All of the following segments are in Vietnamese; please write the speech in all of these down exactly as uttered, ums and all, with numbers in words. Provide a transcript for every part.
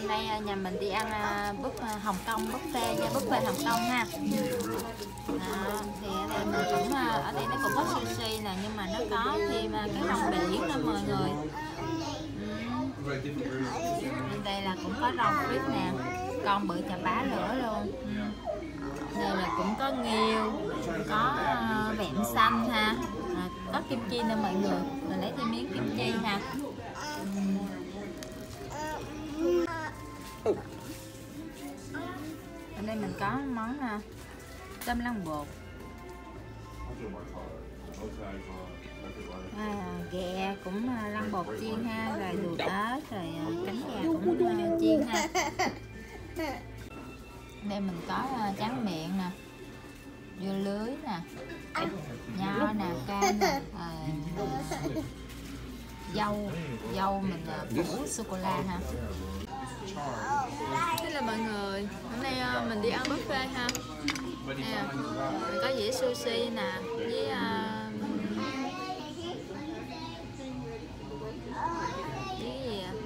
đây nhà mình đi ăn buffet Hồng Kông, buffet nha, buffet Hồng Kông ha. À, thì ở đây mình cũng ở đây nó cũng có sushi nè, nhưng mà nó có thêm cái rong biển nữa mọi người. Bên đây là cũng có rau quýt nè, con bự chà bá lửa luôn. Đây là cũng có nghêu, có vẹm xanh ha, à, có kim chi nữa mọi người. Mình lấy thêm miếng kim chi ha. Ở đây mình có món uh, tôm lăng bột, à, ghẹ cũng uh, lăng bột chiên ha, rồi đùi ớt, rồi uh, cánh gà cũng uh, chiên ha. Đây mình có uh, tráng miệng nè, dưa lưới nè, nho nè, cam nè, à, dâu dâu mình uh, phủ sô cô la ha. Thế là mọi người, hôm nay uh, mình đi ăn buffet ha. Nè, có dĩa sushi nè, với uh, với gì à?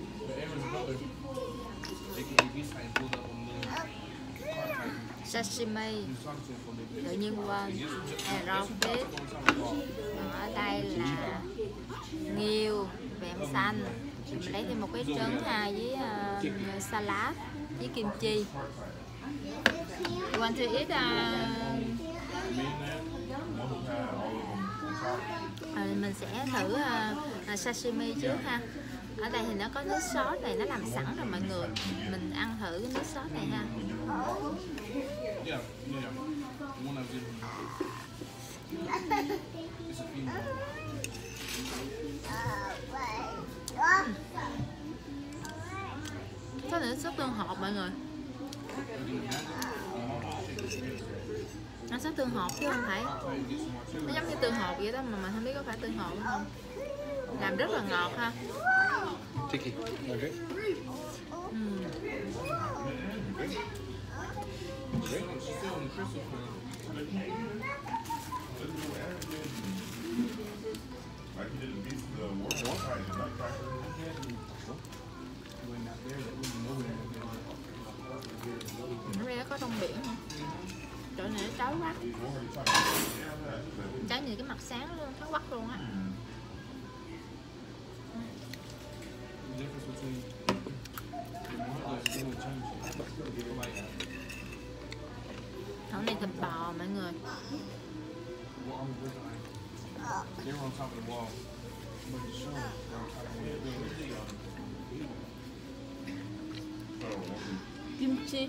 Sashimi, tự nhiên quên, à, rau quýt. Ở đây là nghêu, vẹm xanh. Mình lấy thêm một cái trứng ha, với uh, salad với kim chi. You want to eat uh... à, mình sẽ thử uh, sashimi trước ha. Ở đây thì nó có nước sốt này, nó làm sẵn rồi mọi người. Mình ăn thử cái nước sốt này ha. Có nước sốt tương hột mọi người. Nó sốt tương hột chứ không phải, nó giống như tương hột vậy đó, mà mình không biết có phải tương hột không. Làm rất là ngọt ha. uhm. Ở đây có rong biển hả? Chỗ này nó chói quá, trái như cái mặt sáng luôn, nó quắc luôn á. Chỗ này thịt bò mọi người. Kim chi.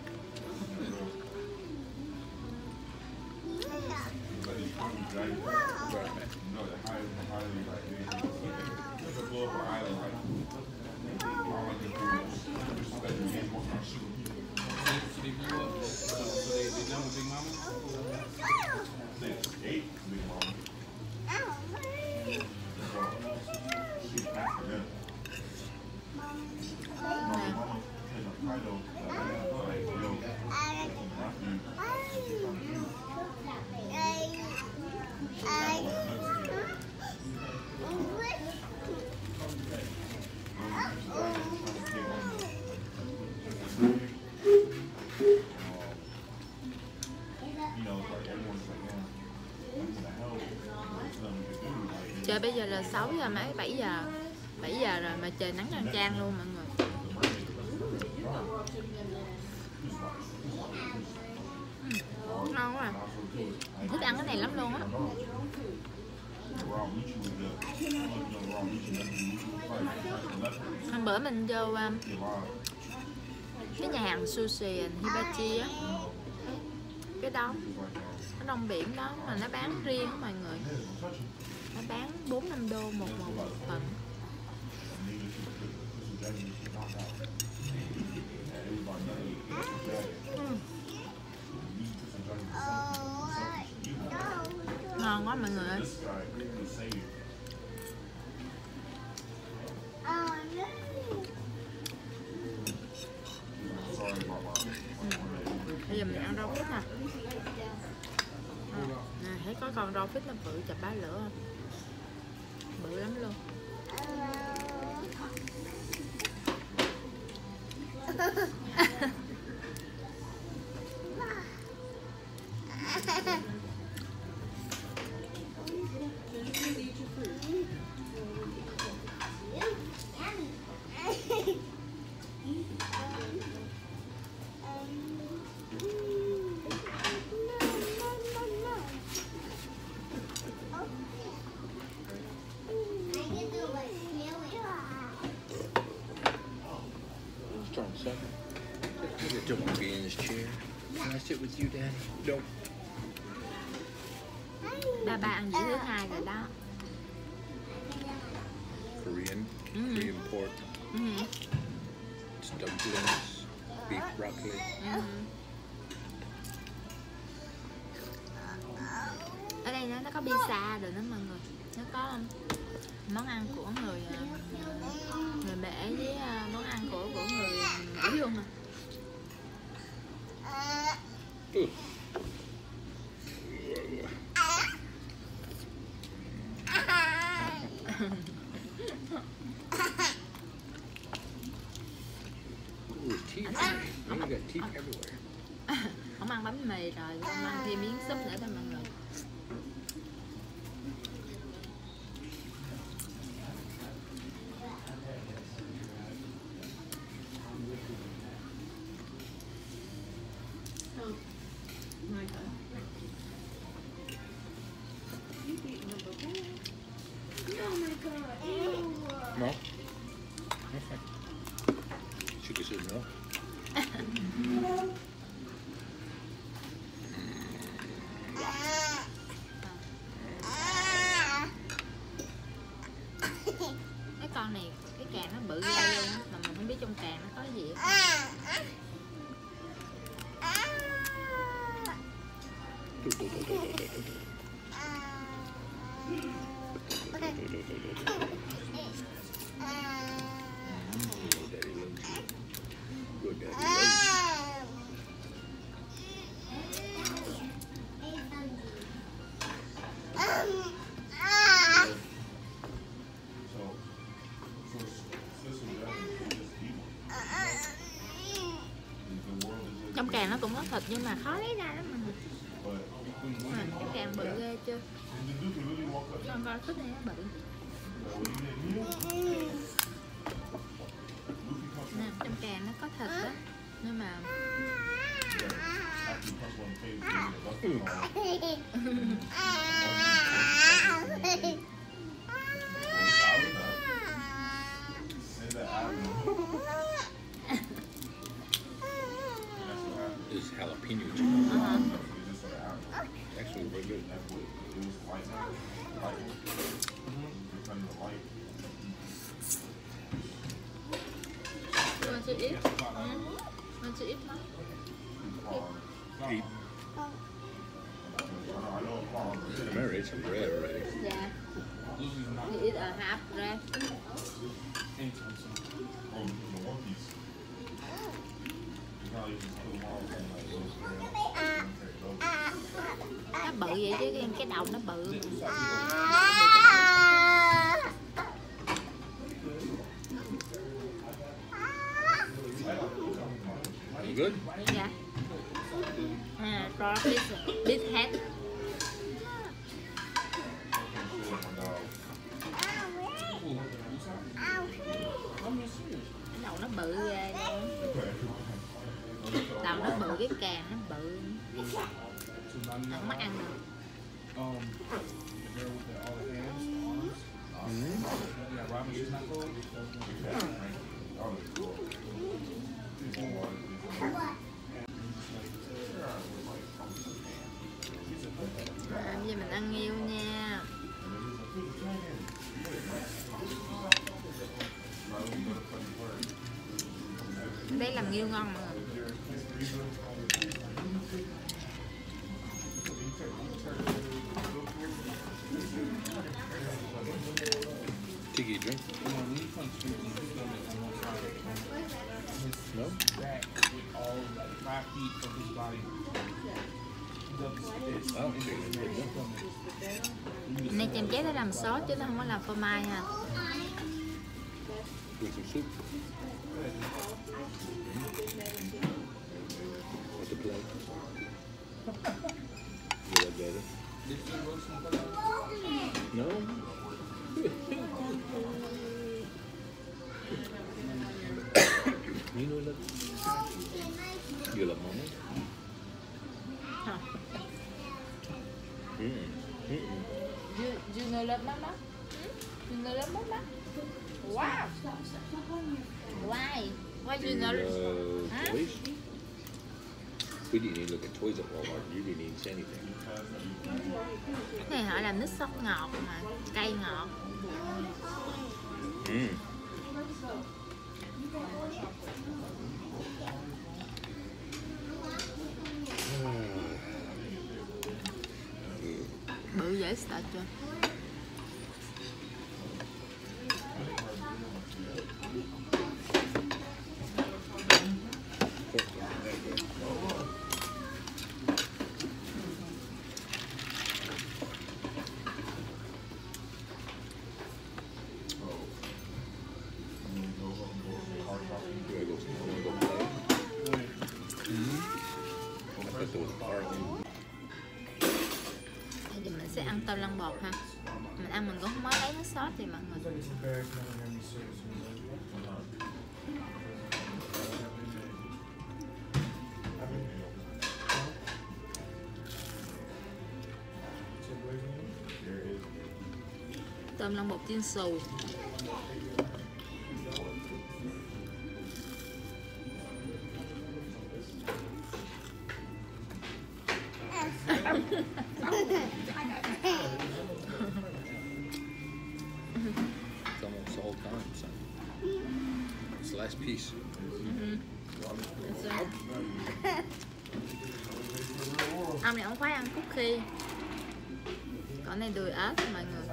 Trời bây giờ là sáu giờ mấy, bảy giờ bảy giờ rồi mà trời nắng chang chang luôn mọi người. uhm, Ngon quá à. Mình thích ăn cái này lắm luôn á. Hôm bữa mình vô um, cái nhà hàng sushi Hibachi á, cái đó, cái rong biển đó mà nó bán riêng á mọi người. Nó bán bốn năm đô một một, một phần. uhm. Ngon quá mọi người ơi. Bây giờ mình ăn rau quýt nè. À, thấy có con rau quýt nó bự chà bá lửa không? Bự lắm luôn. Don't be in this chair. Can I sit with you, Daddy? Don't. Ba ba ăn dĩa thứ hai rồi đó. Korean, Mm. Korean pork, Ừ. dumplings, beef broccoli. Ừ. Ở đây nó, nó có pizza rồi đó mọi người. Nó có món ăn của người người Mễ với món ăn của của người Mỹ luôn à. Ooh. Ooh, teeth. Man, you got teeth everywhere. Không ăn bánh mì rồi, không ăn thêm miếng súp nữa đó mọi người. No? Okay. She just said no. Cái con này, cái càng nó bự ra luôn á, mà mình không biết trong càng nó có gì hết. Daddy loves you. Good daddy loves you. Trong càng nó cũng có thịt nhưng mà khó lấy ra lắm mọi người. À, cái càng bự ghê chưa? Con coi thích này nó bự. Nè, trong càng nó có thịt đó, nhưng mà This is jalapeno chicken. uh-huh. Actually, very good. You want to eat? Mm? Want to eat more? Eat. Mary ate some bread already. Yeah. You eat a half bread. Nó bự vậy chứ cái đầu nó bự. You good? Dạ. À, draw this this head. Cái đầu nó bự ghê luôn. Đầu nó bự, cái càng nó bự. Không có ăn được. À, bây giờ mình ăn nghêu nha. Đây làm nghêu ngon mọi người. Tiki, drink? No? I don't think it's very good. Này chèm chét để làm sốt chứ nó không có làm phô mai ha. With some soup. Nino love you love mommy? Hả? Mm-mm. Mm-mm. You, you know love mama? You know love mama? Wow! Why? Why you know Uh, Huh? toys? We didn't even look at toys at Walmart. You didn't even say anything. Cái này họ làm nước sốt ngọt mà, cay ngọt. Mm. Bự dễ sợ chưa? You wanna go, you wanna go play? Mm-hmm. I thought there was a park. Bây giờ mình sẽ ăn tôm lăn bột ha. Mình ăn mình cũng không mới lấy nước sốt thì mọi người. Tôm lăn bột chiên xù. It's almost all gone, son. It's the last piece. Ông này ông khoái ăn cookie. Còn này đùi ớt mọi người.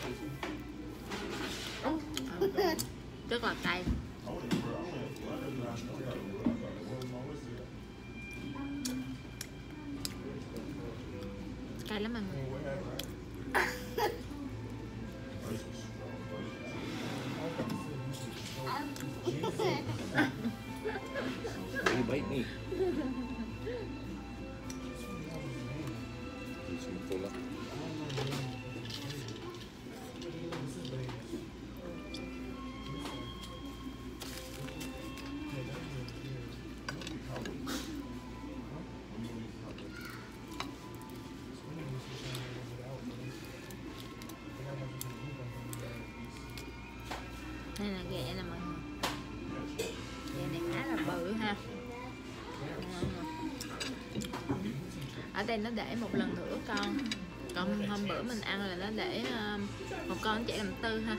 Ừ, rất là cay. Cay lắm mọi người. You bite me. Need some cola. Đây là ghẹ nè mọi người. Ghẹ này khá là bự ha. Ở đây nó để một lần nữa con. Còn hôm bữa mình ăn là nó để một con chạy làm tư ha.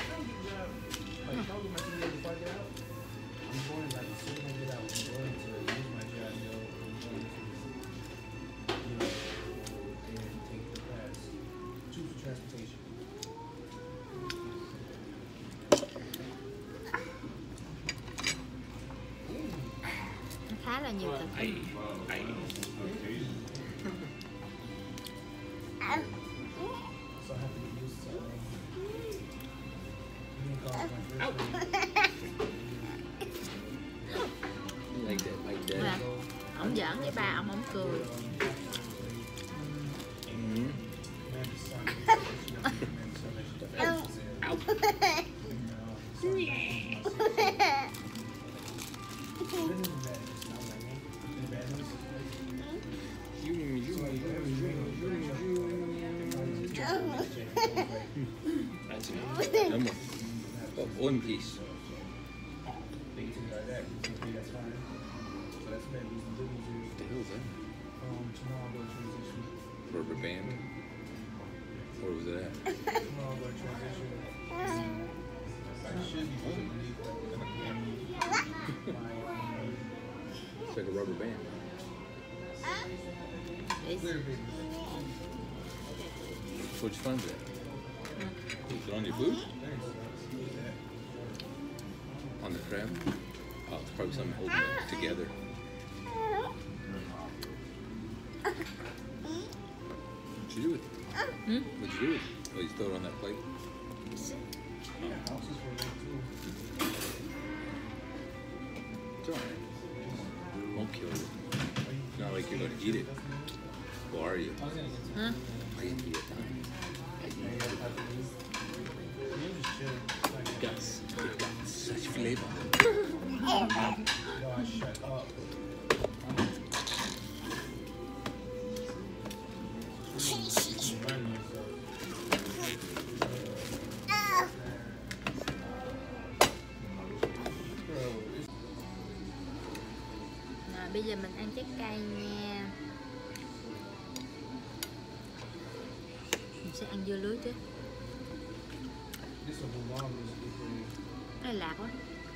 Khá là nhiều thịt. Ai, ai. Like that, like that. Dạ. Ông giỡn với ba ông, ông cười. Mm-hmm. That's it. No more. Oh, one piece. What the hell is that? Rubber band? Where was it at? It's like a rubber band. Where'd you find that? Is it on your boot? On the crab? Oh, it's probably something holding it together. What'd you do with it? Hmm? What'd you do with it? Oh, you throw it on that plate? It's alright. Won't kill you. It's not like you're gonna eat it. Or are you? Hả? I can eat it. It got, it got such flavor. shut up. Rồi, bây giờ mình ăn trái cây nha. Mình sẽ ăn dưa lưới trước. Cái này lạc quá.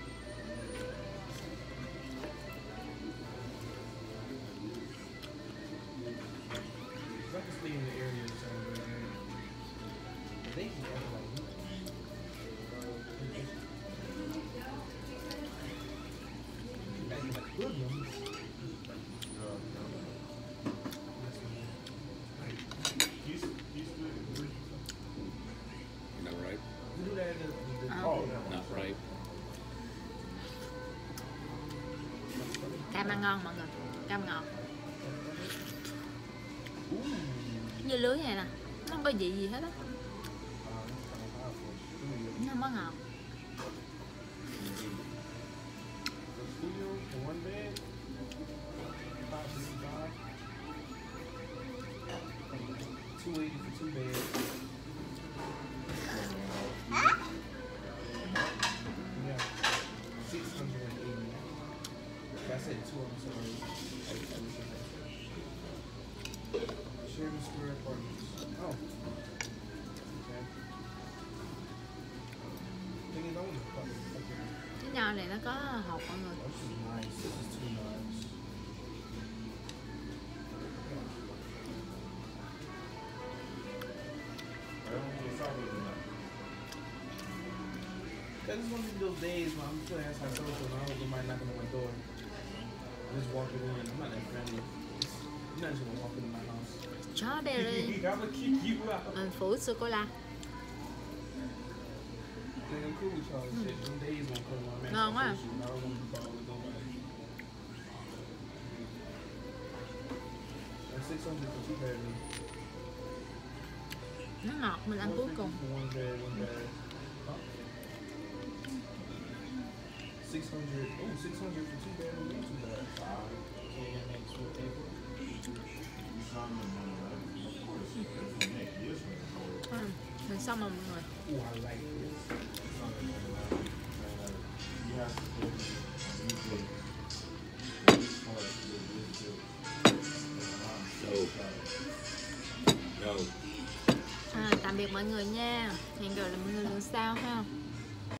Not right. Oh, Not right. Cam ăn ngon mọi người, cam ngọt. Dưa lưới này nè, nó không có vị gì hết á, nó không có ngọt. two eighty for two beds. Yeah, six hundred and eighty. I said two. I'm sorry. I, I was Sherman Square Apartments. Oh. Okay. Thing is, I want to fuck it. Okay. Cái nho này nó có hột mọi người. This is nice. This is too nice. Cause it's one of those days when I'm feeling antisocial and I don't mind knocking on my door. I'm just walking in. I'm not that friendly. You're not just gonna walk into my house. Strawberry. I'm gonna kick you out. Mình phủ sô cô la. Like, I'm cool with y'all and shit. Some days won't come when I'm Ngon quá. antisocial and I don't want to bother with nobody. That's six hundred for two bedroom. Nó ngọt, mình ăn cuối cùng. One bed, one bed. Six hundred. Oh, six hundred for two bedroom. Not too bad. Five. Okay, that makes four people. Ừ, mình xong rồi mọi người. Oh, I like this. No. No. À, tạm biệt mọi người nha. Hẹn gặp lại mọi người lần sau ha.